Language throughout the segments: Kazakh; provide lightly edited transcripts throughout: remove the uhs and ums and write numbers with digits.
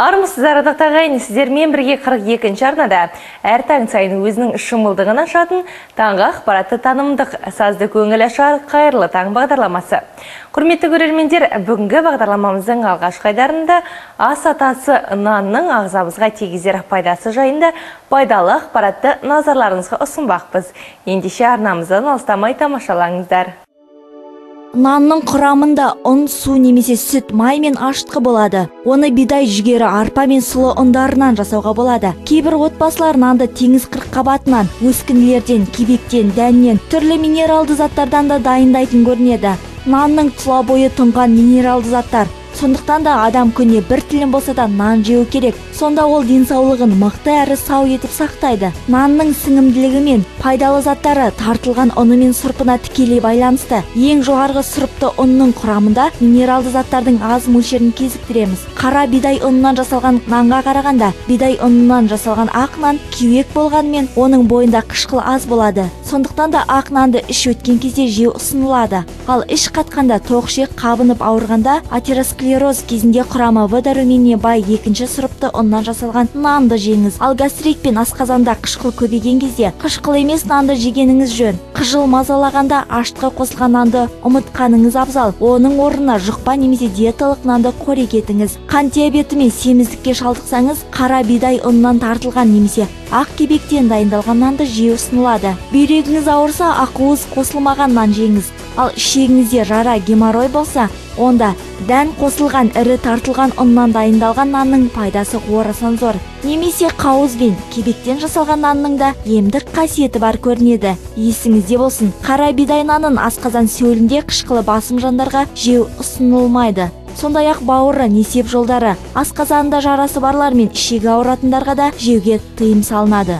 Армысыздар ағайын, сіздермен бірге 42-ші арнада әр таң сайын өзінің шымылдығын ашатын таңғы ақпаратты танымдық сазды көңіл ашар қайырлы таң бағдарламасы. Құрметті көрермендер, бүгінгі бағдарламамыздың алғашқы айдарында ас атасы нанның ағзамызға тигізер пайдасы жайында пайдалы ақпаратты назарларыңызға ұсынбақпыз. Ендеше арнамыздан алыстамай тамашалаңыздар. Нанның құрамында ұн, су немесе сүт, май мен ашытқы болады. Оны бидай, жүгері, арпа мен сұлы ұндарынан жасауға болады. Кейбір отбасылар нанды теңіз қырыққабатынан, өскінділерден, кебектен, дәннен, түрлі минералды заттардан да дайындайтын көрінеді. Нанның тұла бойы тұнған минералды заттар. Сондықтан да адам күніне бір тілін болса да нан жеу керек. Сонда ол денсаулығын мықты әрі сау етіп сақтайды. Нанның сіңімділігі мен пайдалы заттары тартылған ұны мен сұрпына тікелей байланысты. Ең жоғарғы сұрыпты ұнның құрамында минералды заттардың аз мөлшерін кезіктіреміз. Қара бидай ұнынан жасалған нанға қарағанда, бидай ұнынан жасалған ақ нан кеуек болғанымен, оның бойында қышқыл аз болады. Сондықтан да ақ нанды іш өткен кезде жеу ұсынылады. Ал іш қатқанда, тоқшек қабынып ауырғанда, атеросклероз кезінде құрамы В дәруменіне бай екінші сұрыпты ұннан жасалған нанды жеңіз. Ал гастрит пен асқазанда қышқыл көбейген кезде қышқыл емес нанды жегеніңіз жөн. Қыжыл мазалағанда ашытқы қосылған нанды ұмытқаныңыз абзал. Оның орнына жұқпа немесе диеталық нанды қорек етіңіз. Қан диабеті мен семіздікке шалдықсаңыз, қара бидай ұнынан тартылған немесе ақ кебектен дайындалған нанды жеу ұсынылады. Бүйрегіңіз ауырса, ақуыз қосылмаған нан жеңіз. Ал ішегіңізде жара, геморрой болса, онда дән қосылған ірі тартылған ұннан дайындалған нанның пайдасы орасан зор. Немесе қауыз бен кебектен жасалған нанның да емдік қасиеті бар көрінеді. Есіңізде болсын, қара бидай нанын асқазан сөлінде қышқылы басым жандарға жеу ұсынылмайды. Сондай-ақ бауыры, несеп жолдары, асқазанында жарасы барлар мен ішегі ауыратындарға да жеуге тыйым салынады.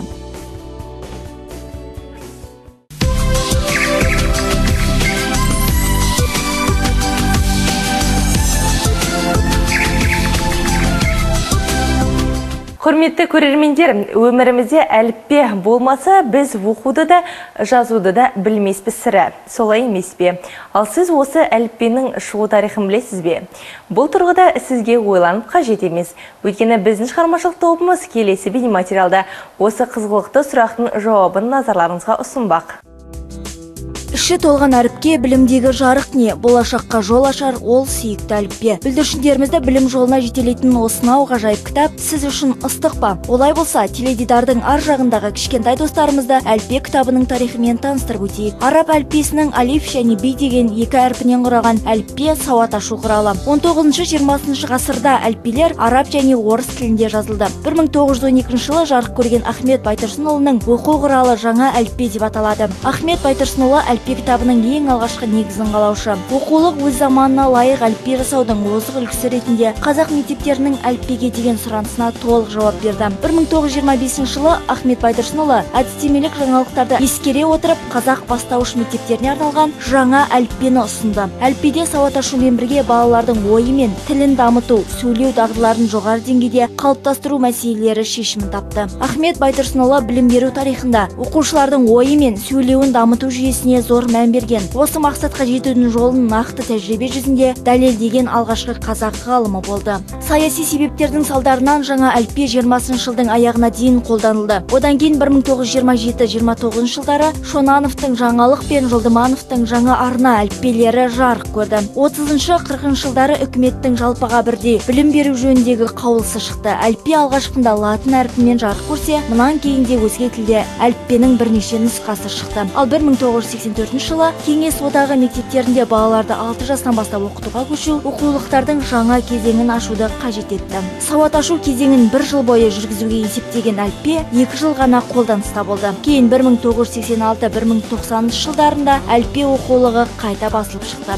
Құрметті көрермендер, өмірімізде әліппе болмаса, біз оқуды да, жазуды да білмеспіз сірә. Солай емес пе? Ал сіз осы әліппенің шығу тарихын білесіз бе? Бұл тұрғыда сізге ойланып қажет емес. Өйткені біздің шығармашылық тобымыз келесі бейнематериалда осы қызғылықты сұрақтың жауабын назарларыңызға ұсынбақ. Іші толған әріпке білімдегі жарық не, болашаққа жол ашар, ол сүйікті әліппе. Бүлдіршіндерімізді білім жолына жетелейтін осынау ғажайып кітап сіз үшін ыстық па? Олай болса, теледидардың ар жағындағы кішкентай достарымызды әліппе кітабының тарихымен таныстырып өтейік. Араб әліппесінің алиф және би деген екі әрпінен құраған әліппе сауат ашу құралы. 19-20 ғасырда әліппелер араб және орыс тілінде жазылды. 1912 жылы жарық көрген Ахмет Байтұрсынұлының оқу құралы жаңа әліппе деп аталады. Ахмет Байтұрсынұлы әліппе кітабының ең алғашқы негізін қалаушы. Оқулық өз заманына лайық әліппе жасаудың озық үлгісі ретінде қазақ мектептерінің әліппеге деген сұранысына толық жауап берді. 1925 жылы Ахмет Байтұрсынұлы әдістемелік жаңалықтарды ескере отырып, қазақ бастауыш мектептеріне арналған жаңа әліппені ұсынды. Әліппеде сауат ашумен бірге балалардың ойы мен тілін дамыту, сөйлеу дағдыларын жоғары деңгейде қалыптастыру мәселелері шешімін тапты. Ахмет Байтұрсынұлы білім беру тарихында оқушылардың ойы мен сөйлеуін дамыту жүйесіне зор мән берген. Осы мақсатқа жетудің жолын нақты тәжірибе жүзінде дәлелдеген алғашқы қазақ ғалымы болды. Саяси себептердің салдарынан жаңа әліппе 20 жылдың аяғына дейін қолданылды. Одан кейін 1927-29 жылдары Шонановтың жаңалық пен Жолдымановтың жаңа арна әліппелері жарық көрді. 30-40 жылдары үкіметтің жалпыға бірдей білім беру жөніндегі қаулысы шықты. Әліппе алғашқында латын әрпімен жарық көрсе, мұнан кейін де өзге тілде әліппенің бірнеше нұсқасы шықты. Ал 1984 жылы Кеңес одағы мектептерінде балаларды 6 жастан бастап оқытуға көшу оқулықтардың жаңа кезеңін ашуды қажет етті. Сауат ашу кезеңін 1 жыл бойы жүргізуге есептеген әліппе 2 жыл ғана қолданыста болды. Кейін 1986-1990 жылдарында әліппе оқулығы қайта басылып шықты.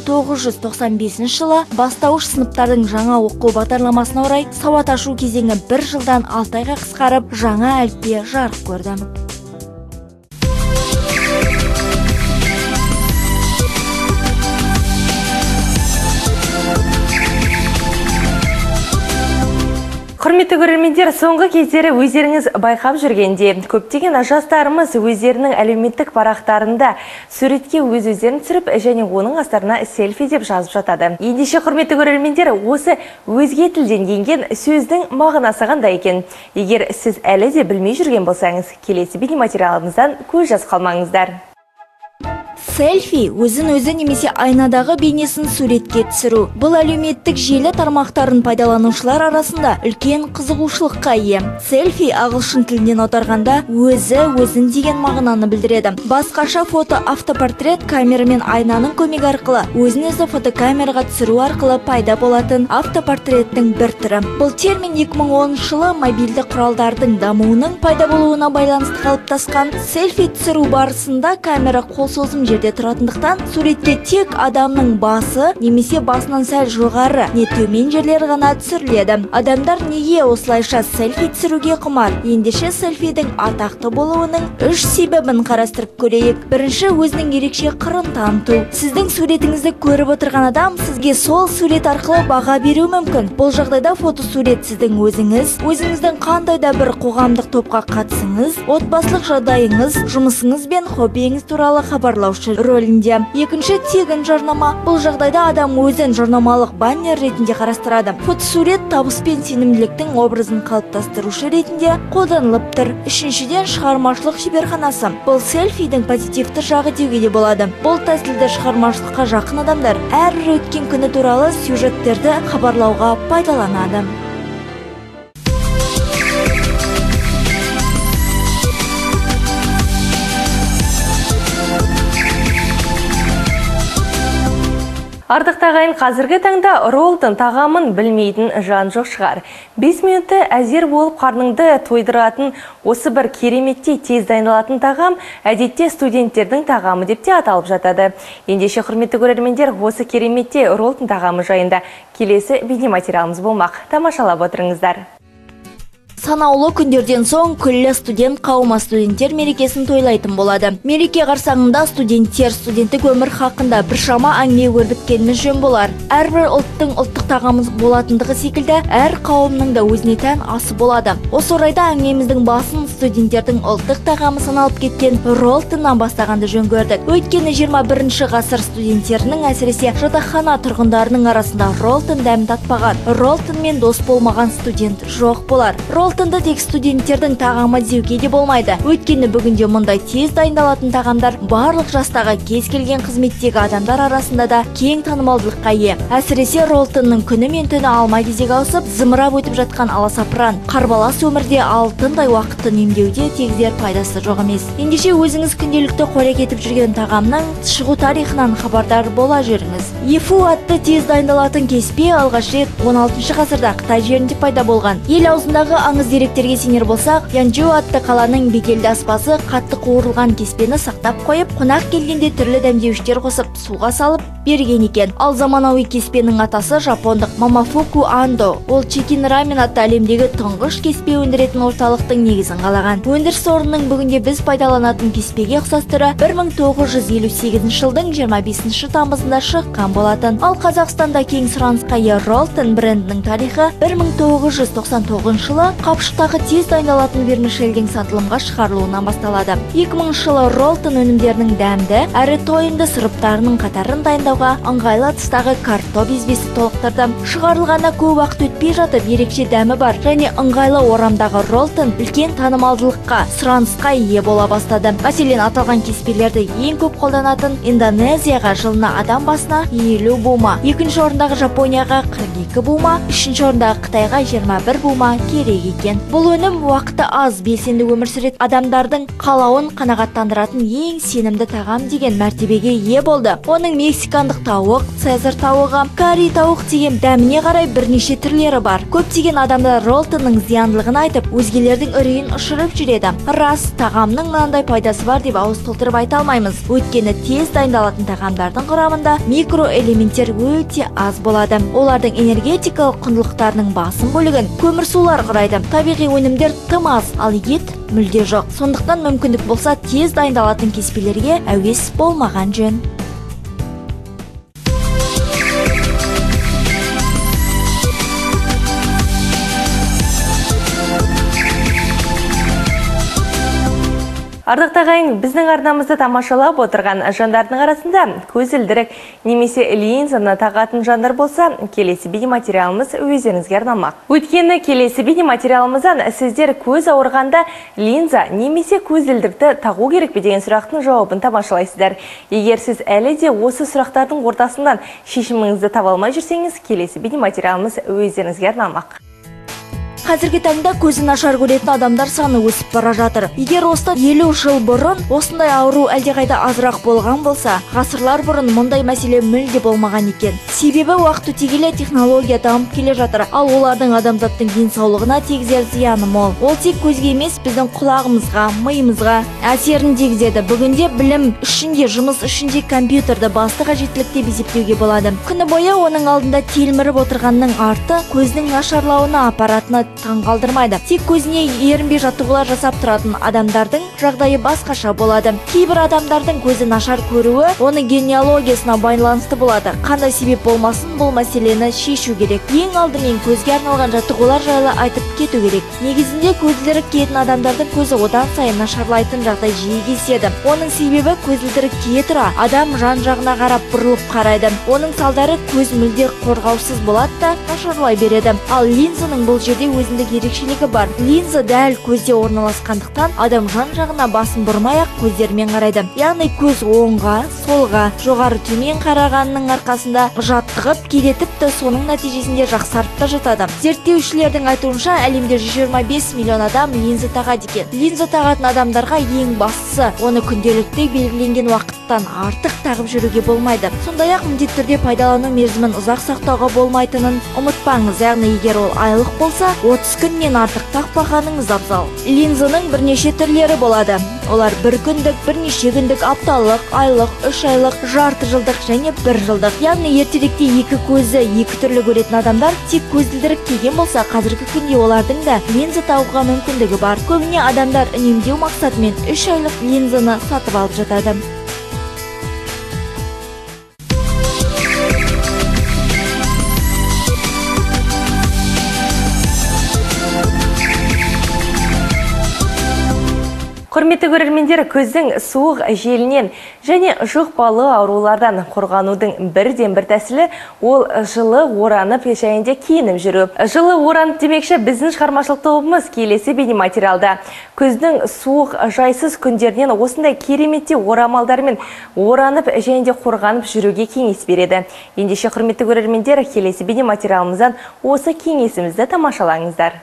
1995 жылы бастауыш сыныптардың жаңа оқу бағдарламасына орай сауат ашу кезеңі 1 жылдан 6 айға қысқарып, жаңа әліппе жарық көрді. Құрметті көрермендер, соңғы кездері өздеріңіз байқап жүргенде, көптеген жастарымыз өздерінің әлеуметтік парақтарында суретке өздерін түсіріп, және оның астарына селфи деп жазып жатады. Ендеше құрметті көрермендер, осы өзге тілден енген сөздің мағынасы қандай екен? Егер сіз әлі де білмей жүрген болсаңыз, келесі бейнематериалымыздан көз жазып қалмаңыздар. Селфи өзін-өзі немесе айнадағы бейнесін суретке түсіру. Бұл әлеуметтік желі тармақтарын пайдаланушылар арасында үлкен қызығушылыққа ие. Селфи ағылшын тілінен аударғанда өзін деген мағынаны білдіреді. Басқаша фото автопортрет камера мен айнаның көмегі арқылы өзін-өзі фотокамераға түсіру арқылы пайда болатын автопортреттің бір түрі. Бұл термин 2010 жылы мобильді құралдардың дамуының пайда болуына байланысты қалыптасқан. Селфи түсіру барысында камера қол созым жерде тұратындықтан суретке тек адамның басы немесе басынан сәл жоғары не төмен жерлер ғана түсіріледі. Адамдар неге осылайша селфи түсіруге құмар? Ендеше селфидің атақты болуының 3 себебін қарастырып көрейік. Бірінші, өзінің ерекше қырын таныту. Сіздің суретіңізді көріп отырған адам сізге сол сурет арқылы баға беруі мүмкін. Бұл жағдайда фотосурет сіздің өзіңіздің қандай да бір қоғамдық топқа қатысыңыз, отбасылық жағдайыңыз, жұмысыңыз бен хоббиіңіз туралы хабарлаушы рөлінде. Екінші, тегін жарнама. Бұл жағдайда адам өзін жарнамалық баннер ретінде қарастырады. Фотосурет табыс пен сенімділіктің образын қалыптастырушы ретінде қолданылып тұр. Үшіншіден, шығармашылық шеберханасы. Бұл селфидің позитивті жағы деуге де болады. Бұл тәсілді шығармашылыққа жақын адамдар әрбір өткен күні туралы сюжеттерді хабарлауға пайдаланады. Ардықты ағайын, қазіргі таңда роллтың тағамын білмейтін жан жоқ шығар. 5 минутты әзер болып қарныңды тойдыратын осы бір кереметтей тез дайындалатын тағам әдетте студенттердің тағамы деп те аталып жатады. Ендеше құрметті көрермендер, осы кереметтей роллтың тағамы жайында келесі бейнематериалымыз болмақ. Тамашалап отырыңыздар. Санаулы күндерден соң күллі студент қауымы студенттер мерекесін тойлайтын болады. Мереке қарсаңында студенттік өмір хақында біршама әңгіме өрбіткеніміз жөн болар. Әрбір ұлттың ұлттық тағамы болатындығы секілді, әр қауымның да өзіне тән асы болады. Осы орайда әңгімеміздің басын студенттердің ұлттық тағамы саналып кеткен роллтоннан бастағанды жөн көрдік. Өйткені 21 ғасыр студенттерінің, әсіресе жатақхана тұрғындарының арасында роллтон дәмін татпаған, роллтонмен дос болмаған студент жоқ болар. Роллтонды тек студенттердің тағамы деуге де болмайды. Өйткені бүгінде мұндай тез дайындалатын тағамдар барлық жастағы кез келген қызметтегі адамдар арасында да кең танымалдылыққа ие. Әсіресе роллтонның күні мен түні алмай кезек ауысып, зымырап өтіп жатқан аласапыран, қарбалас өмірде алтындай уақытты үнемдеуде тегізер пайдасы жоқ емес. Ендеше өзіңіз күнделікті қорек етіп жүрген тағамның шығу тарихынан хабардар бола жүріңіз. Ефу атты тез дайындалатын кеспе алғаш рет 16 ғасырда Қытай жерінде пайда болған. Ел аузындағы аңыз деректерге сенер болсақ, Янчжоу атты қаланың беделді аспазы қатты қуырылған кеспені сақтап қойып, қонақ келгенде түрлі дәмдеуіштер қосып, суға салып берген екен. Ал заманауи кеспенің атасы жапондық Мамафуку Андо. Ол Чикен рамен атты әлемдегі тұңғыш кеспе өндіретін орталықтың негізін қалаған. Өндіріс орнының бүгінде біз пайдаланатын кеспеге ұқсас түрі 1958 жылдың 25 тамызында шыққан болатын. Ал Қазақстанда кең сұранысқа ие роллтон брендінің тарихы 1999 жылы қапшықтағы тез дайындалатын вермишельдің сатылымға шығарылуынан басталады. 2000 жылы роллтон өнімдерінің дәмді әрі тойымды сұрыптарының қатарын дайындауға ыңғайлы тыстағы картоп безбесі толықтырды. Шығарылғанда көп уақыт өтпей жатып, ерекше дәмі бар және ыңғайлы орамдағы роллтон үлкен танымалдылыққа, сұранысқа ие бола бастады. Мәселен, аталған кеспелерді ең көп қолданатын Индонезияға жылына адам басына 50 бума, екінші орындағы Жапонияға 42 бума, үшінші орындағы Қытайға 21 бума керек екен. Бұл өнім уақыты аз, белсенді өмір сүретін адамдардың қалауын қанағаттандыратын ең сенімді тағам деген мәртебеге ие болды. Оның мексикандық тауық, цезар тауығы, карри тауық деген дәміне қарай бірнеше түрлері бар. Көптеген адамдар роллтонның зияндылығын айтып, өзгелердің үрейін ұшырып жүреді. Рас, тағамның мынандай пайдасы бар деп ауыз толтырып айта алмаймыз. Өйткені тез дайындалатын тағамдардың құрамында микроэлементтер өте аз болады. Олардың энергетикалық құндылықтарының басым бөлігін көмірсулар құрайды. Табиғи өнімдер тым аз, ал ет мүлде жоқ. Сондықтан мүмкіндік болса тез дайындалатын кеспелерге әуес болмаған жөн. Ардықты ағайын, біздің арнамызды тамашалап отырған жандардың арасында көзілдірік немесе линзаны тағатын жандар болса, келесі бейнематериалымыз өздеріңізге арналмақ. Өйткені келесі бейнематериалымыздан сіздер көз ауырғанда линза немесе көзілдірікті тағу керек пе деген сұрақтың жауабын тамашалайсыздар. Егер сіз әлі де осы сұрақтардың ортасынан шешіміңізді таба алмай жүрсеңіз, келесі бейнематериалымыз өздеріңізге арналмақ. Қазіргі таңда көзі нашар көретін адамдар саны өсіп бара жатыр. Егер осыдан 50 жыл бұрын осындай ауру әлдеқайда азырақ болған болса, ғасырлар бұрын мұндай мәселе мүлде болмаған екен. Себебі уақыт өте келе технология дамып келе жатыр, ал олардың адамзаттың денсаулығына тигізер зияны мол. Ол тек көзге емес, біздің құлағымызға, миымызға әсерін тигізеді. Бүгінде білім үшінде, жұмыс үшінде компьютерді басты қажеттілік деп есептеуге болады. Күні бойы оның алдында телміріп отырғанның арты көздің нашарлауына аппаратына таңғалдырмайды. Тек көзіне ерінбей жаттығулар жасап тұратын адамдардың жағдайы басқаша болады. Кейбір адамдардың көзі нашар көруі оның генеалогиясына байланысты болады. Қандай себеп болмасын, бұл мәселені шешу керек. Ең алдымен көзге арналған жаттығулар жайлы айтып кету керек. Негізінде көзілдірік киетін адамдардың көзі одан сайын нашарлайтын жағдай жиі кездеседі. Оның себебі көзілдірік кие тұра адам жан-жағына қарап бұрылып қарайды. Оның салдары көз мүлде қорғаусыз болады да нашарлай береді. Ал линзаның бұл жерде өзіндік ерекшелігі бар. Линза дәл көзде орналасқандықтан адам жан-жағына басын бұрмай-ақ көздермен қарайды. Яғни көз оңға, солға, жоғары төмен қарағанның арқасында жаттығып, кейде тіпті соның нәтижесінде жақсарып та жатады. Зерттеушілердің айтуынша, әлемде 125 миллион адам линза тағады екен. Линза тағатын адамдарға ең бастысы, оны күнделікті белгіленген уақыттан артық тағып жүруге болмайды. Сондай-ақ міндетті түрде пайдалану мерзімін ұзақ сақтауға болмайтынын ұмытпаңыз. Яғни егер ол айлық болса, 30 күннен артық тақпағаныңыз абзал. Линзаның бірнеше түрлері болады. Олар бір күндік, бірнеше күндік, апталық, айлық, 3 айлық, жарты жылдық және 1 жылдық. Яғни ертеректе екі көзі екі түрлі көретін адамдар тек көзілдірік киген болса, қазіргі күнде олардың да линза тағуға мүмкіндігі бар. Көбіне адамдар үнемдеу мақсатымен 3 айлық линзаны сатып алып жатады. Құрметті көрермендер, көздің суық желінен және жұқпалы аурулардан қорғанудың бірден-бір тәсілі ол жылы оранып және киініп жүру. Жылы оранып демекші біздің шығармашылық тобымыз келесі бейнематериалда көздің суық жайсыз күндерінен осындай кереметте орамалдармен оранып және қорғанып жүруге кеңес береді. Ендеше құрметті көрермендер, келесі бейнематериалымыздан осы кеңесімізді тамашалаңыздар.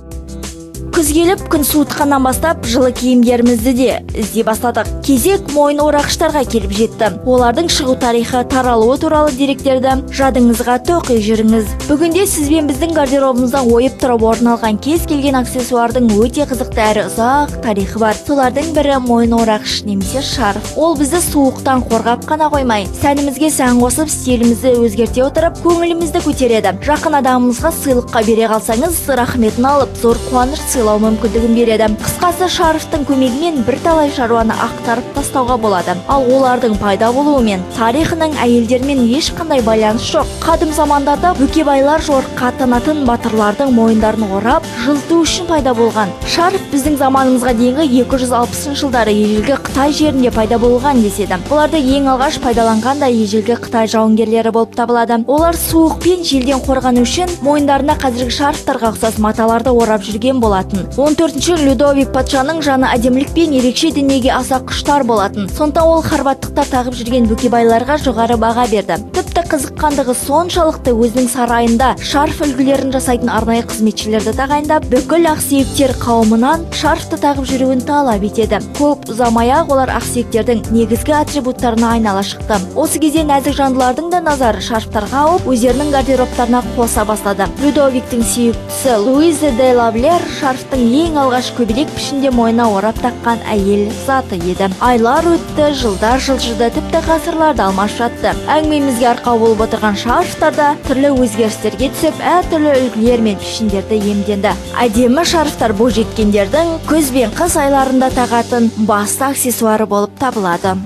Күз келіп, күн суытқаннан бастап жылы киімдерімізді де іздей бастадық. Кезек мойын орағыштарға келіп жетті. Олардың шығу тарихы, таралуы туралы деректерді жадыңызға тоқи жүріңіз. Бүгінде сізбен біздің гардеробымызда ойып тұрып орын алған кез келген аксессуардың өте қызықты әрі ұзақ тарихы бар. Солардың бірі мойын орағыш немесе шарф. Ол бізді суықтан қорғап қана қоймай, сәнімізге сән қосып, стилімізді өзгерте отырып, көңілімізді көтереді. Жақын адамымызға сыйлыққа бере қалсаңыз, рахметін алып, зор қуаныш сыйлау мүмкіндігін береді. Қысқасы, шарфтың көмегімен бірталай шаруаны ақтарып тастауға болады. Ал олардың пайда болуымен тарихының әйелдермен ешқандай байланыс жоқ. Қадым замандарда бөкебайлар жорыққа аттанатын батырлардың мойындарын орап, жылыту үшін пайда болған. Шарф біздің заманымызға дейінгі 260 жылдары ежелгі Қытай жерінде пайда болған деседі. Оларды ең алғаш пайдаланған да ежелгі Қытай жауынгерлері болып табылады. Олар суық пен желден қорғану үшін мойындарына қазіргі шарфтарға ұқсас маталарды орап жүрген болатын. 14-ші Людовик патшаның жаны әдемілік пен ерекше дүниеге аса құштар болатын. Сонда ол харбаттықтар тағып жүрген бөкебайларға жоғары баға берді. Тіпті қызыққандығы соншалықты өзінің сарайында шарф үлгілерін жасайтын арнайы қызметшілерді тағайындап, бүкіл ақсүйектер қауымынан шарфты тағып жүруін талап етеді. Көп ұзамай-ақ олар ақсүйектердің негізгі атрибуттарына айнала шықты. Осы кезде нәзік жандылардың да назары шарфтарға ауып, өздерінің гардеробтарына қоса бастады. Людовиктің сүйіктісі Луиза де Лавлер шарфтың ең алғаш көбелек пішінде мойнына орап таққан әйел заты еді. Айлар өтті, жылдар жылжыды, тіпті ғасырларды алмас жатты. Әңгімемізге арқау болып отырған шарфтарда түрлі өзгерістерге түсіп, әртүрлі үлгілер мен пішіндерді иемденді. Әдемі шарфтар бойжеткендердің күз бен қыс айларында тағатын басты аксессуары болып табылады.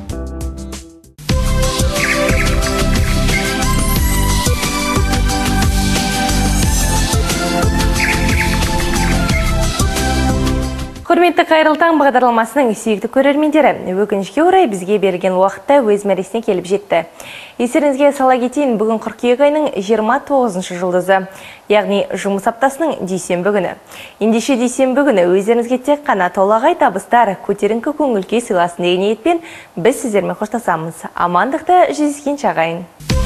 Құрметті Қайырлы таң бағдарламасының сүйікті көрермендері, өкінішке орай бізге берілген уақытта өз мәресіне келіп жетті. Естеріңізге сала кетейін, бүгін қыркүйек айының 29 жұлдызы, яғни жұмыс аптасының дүйсенбі күні. Ендеше дүйсенбі күні өздеріңізге тек қана толағай табыстар, көтеріңкі көңіл күй сыйласын деген ниетпен біз сіздермен қоштасамыз. Амандықты жүздескенше ағайын.